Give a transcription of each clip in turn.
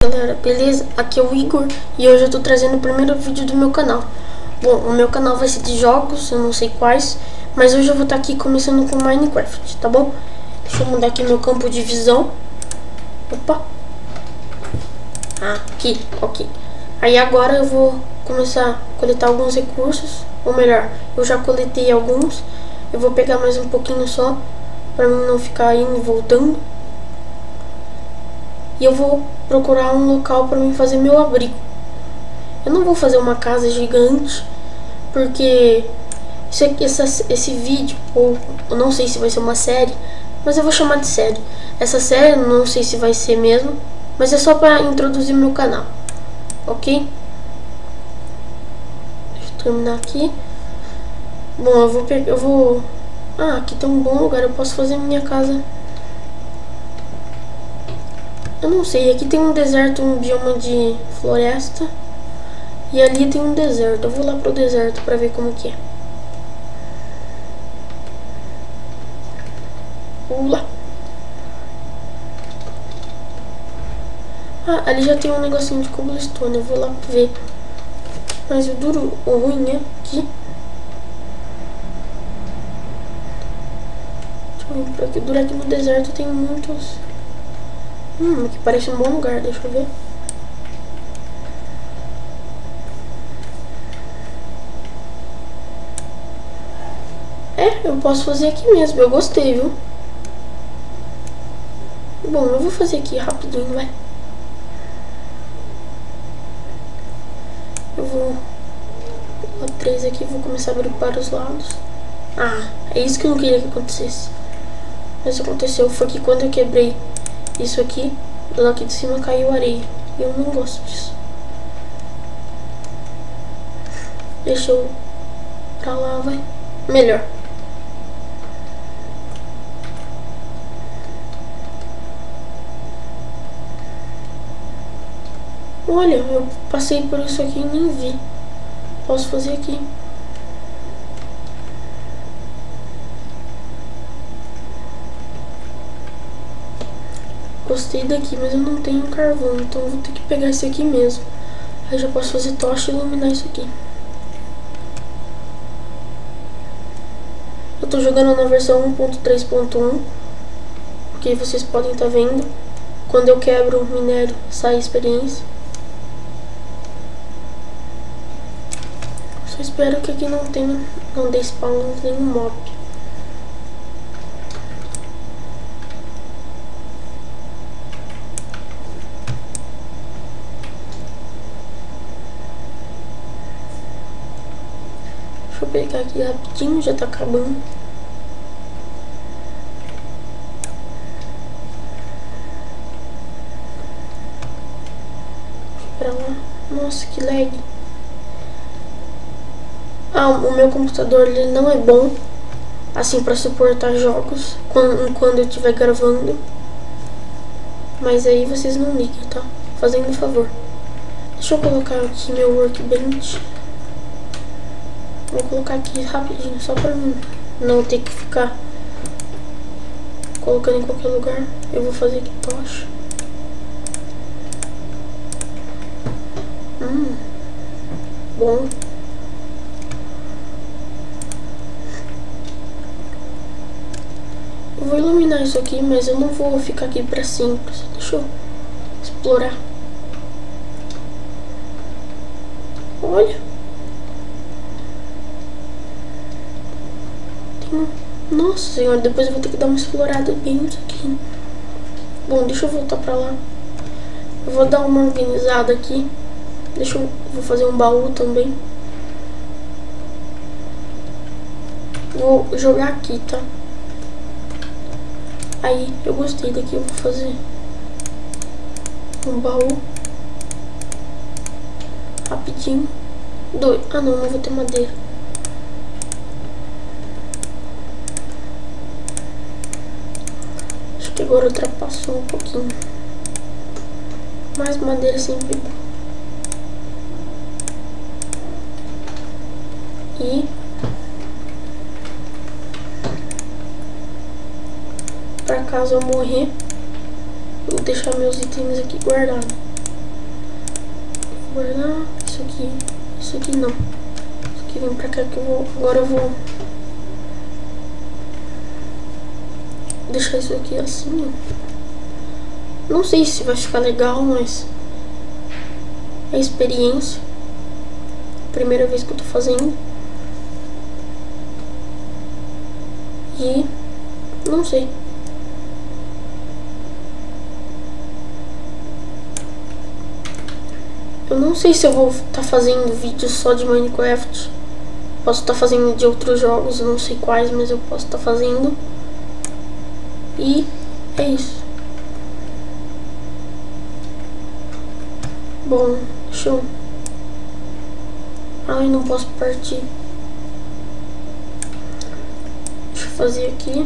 galera, beleza? Aqui é o Igor e hoje eu tô trazendo o primeiro vídeo do meu canal. Bom, o meu canal vai ser de jogos, eu não sei quais, mas hoje eu vou estar aqui começando com Minecraft, tá bom? Deixa eu mudar aqui meu campo de visão. Opa! Aqui, ok. Aí agora eu vou começar a coletar alguns recursos, ou melhor, eu já coletei alguns. Eu vou pegar mais um pouquinho só, pra mim não ficar indo e voltando. E eu vou procurar um local para mim fazer meu abrigo. Eu não vou fazer uma casa gigante, porque esse vídeo, ou eu não sei se vai ser uma série, mas eu vou chamar de série. Essa série eu não sei se vai ser mesmo, mas é só para introduzir meu canal, ok? Deixa eu terminar aqui. Bom, eu vou... aqui tem um bom lugar, eu posso fazer minha casa. Eu não sei, aqui tem um deserto, um bioma de floresta. E ali tem um deserto. Eu vou lá pro deserto pra ver como que é. Pula. Ali já tem um negocinho de cobblestone. Eu vou lá ver. Mas o duro, o ruim é aqui. Deixa eu vir por aqui. O duro aqui no deserto tem muitos... aqui parece um bom lugar, deixa eu ver. Eu posso fazer aqui mesmo, eu gostei, viu? Bom, eu vou fazer aqui rapidinho, vai. Eu vou... Ó, 3 aqui, vou começar a abrir para os lados. É isso que eu não queria que acontecesse. Mas aconteceu, foi que quando eu quebrei isso aqui, do lado aqui de cima caiu areia. E eu não gosto disso. Deixa eu pra lá, vai. Melhor. Olha, eu passei por isso aqui e nem vi. Posso fazer aqui. Gostei daqui, mas eu não tenho carvão, então eu vou ter que pegar esse aqui mesmo. Aí já posso fazer tocha e iluminar isso aqui. Eu tô jogando na versão 1.3.1, porque vocês podem estar vendo. Quando eu quebro o minério, sai experiência. Só espero que aqui não dê spawn nenhum mob. Deixa eu pegar aqui rapidinho, já tá acabando. Pra lá. Nossa, que lag. O meu computador ele não é bom assim pra suportar jogos quando eu estiver gravando. Mas aí vocês não ligam, tá? Fazendo um favor. Deixa eu colocar aqui meu workbench. Vou colocar aqui rapidinho, só pra mim não ter que ficar colocando em qualquer lugar. Eu vou fazer aqui tocha. Bom. Eu vou iluminar isso aqui, mas eu não vou ficar aqui pra sempre. Só deixa eu explorar. Olha. Nossa senhora, depois eu vou ter que dar uma explorada bem nisso aqui. Bom, deixa eu voltar pra lá. Eu vou dar uma organizada aqui. Vou fazer um baú também. Vou jogar aqui, tá? Aí, eu gostei daqui, eu vou fazer um baú. Rapidinho. Não vou ter madeira. Acho que agora ultrapassou um pouquinho. Mais madeira sempre bom. E pra caso eu morrer, eu vou deixar meus itens aqui guardados. Guardar isso aqui não. Isso aqui vem pra cá que eu vou, agora eu vou deixar isso aqui assim, ó. Não sei se vai ficar legal, mas é experiência. Primeira vez que eu tô fazendo. E não sei. Eu não sei se eu vou estar fazendo vídeo só de Minecraft. Posso estar fazendo de outros jogos, não sei quais, mas eu posso estar fazendo. E é isso. Bom, deixa eu... Ai, não posso partir. Deixa eu fazer aqui.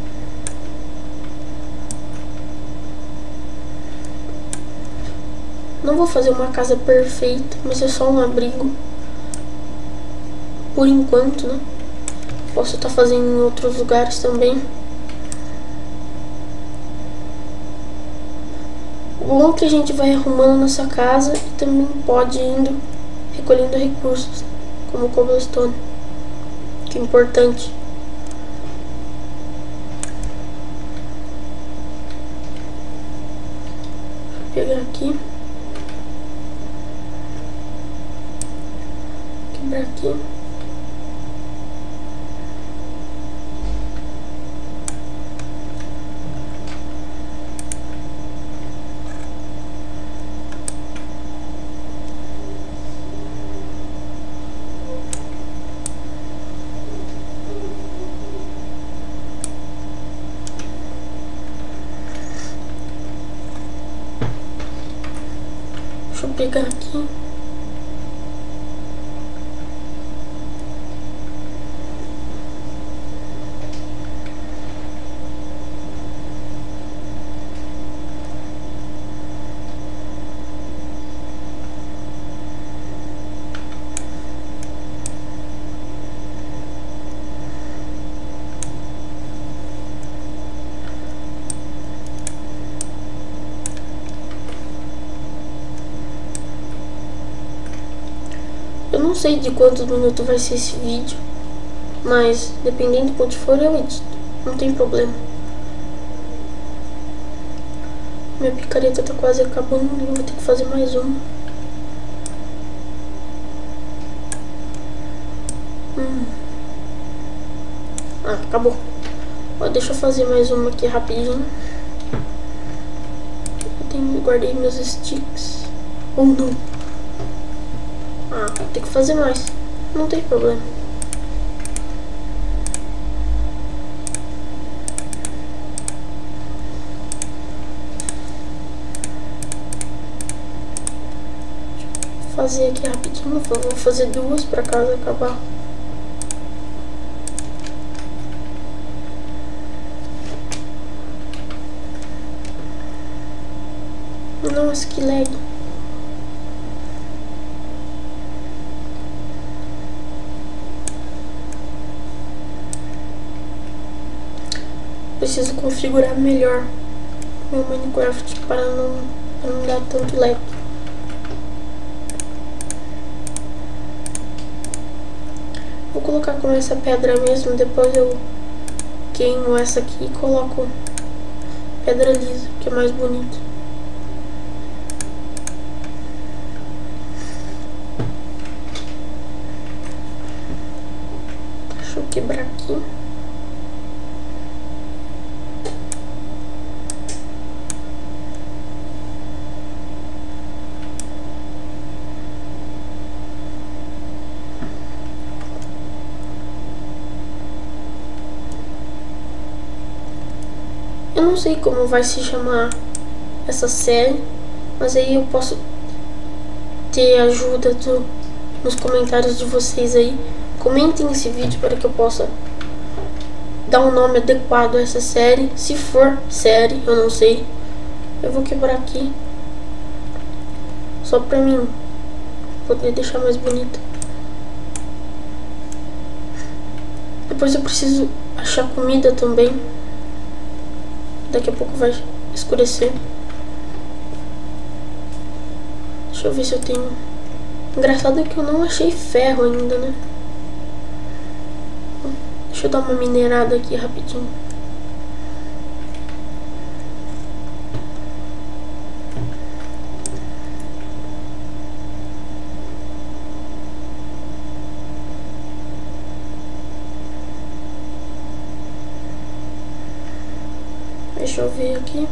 Não vou fazer uma casa perfeita, mas é só um abrigo. Por enquanto, né? Posso estar fazendo em outros lugares também. O bom é que a gente vai arrumando nossa casa e também pode ir indo recolhendo recursos, como cobblestone, que é importante. Vou pegar aqui. Quebrar aqui. Deixa eu pegar aqui. Eu não sei de quantos minutos vai ser esse vídeo, mas dependendo de quanto for eu edito, não tem problema. Minha picareta tá quase acabando e eu vou ter que fazer mais uma. Ah, acabou. Ó, deixa eu fazer mais uma aqui rapidinho. Guardei meus sticks. Ou não. Ah, vou ter que fazer mais. Não tem problema. Deixa eu fazer aqui rapidinho. Vou fazer duas pra casa acabar. Nossa, que lag. Preciso configurar melhor meu Minecraft para não dar tanto lag. Vou colocar com essa pedra mesmo, depois eu queimo essa aqui e coloco pedra lisa, que é mais bonito. Deixa eu quebrar aqui. Eu não sei como vai se chamar essa série, mas aí eu posso ter ajuda nos comentários de vocês aí. Comentem esse vídeo para que eu possa dar um nome adequado a essa série. Se for série, eu não sei. Eu vou quebrar aqui, só pra mim poder deixar mais bonita. Depois eu preciso achar comida também. Daqui a pouco vai escurecer. Deixa eu ver se eu tenho Engraçado é que eu não achei ferro ainda, né? Deixa eu dar uma minerada aqui rapidinho. Deixa eu ver aqui.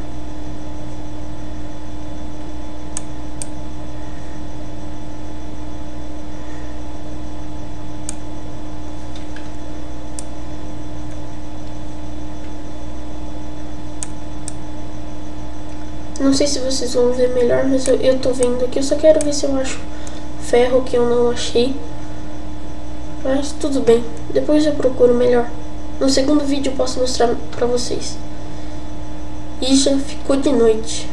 Não sei se vocês vão ver melhor, mas eu tô vendo aqui. Eu só quero ver se eu acho ferro que eu não achei. Mas tudo bem. Depois eu procuro melhor. No segundo vídeo eu posso mostrar pra vocês. E já ficou de noite.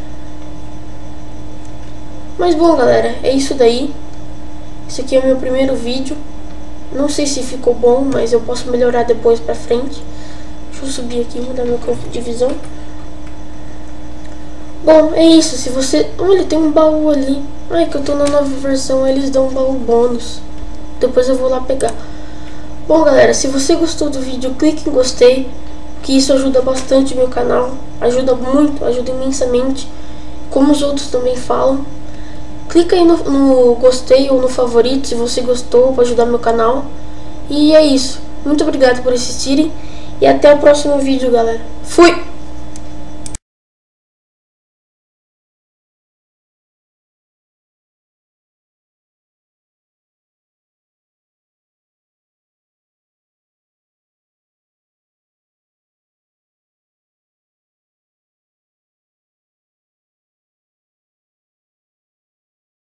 Mas bom, galera, é isso daí. Esse aqui é o meu primeiro vídeo. Não sei se ficou bom, mas eu posso melhorar depois pra frente. Deixa eu subir aqui e mudar meu campo de visão. Bom, é isso. Se você... Olha, tem um baú ali. Ai, que eu tô na nova versão, eles dão um baú bônus. Depois eu vou lá pegar. Bom, galera, se você gostou do vídeo, clique em gostei, que isso ajuda bastante o meu canal. Ajuda muito, ajuda imensamente. Como os outros também falam. Clica aí no gostei ou no favorito se você gostou, para ajudar meu canal. E é isso. Muito obrigado por assistirem. E até o próximo vídeo, galera. Fui!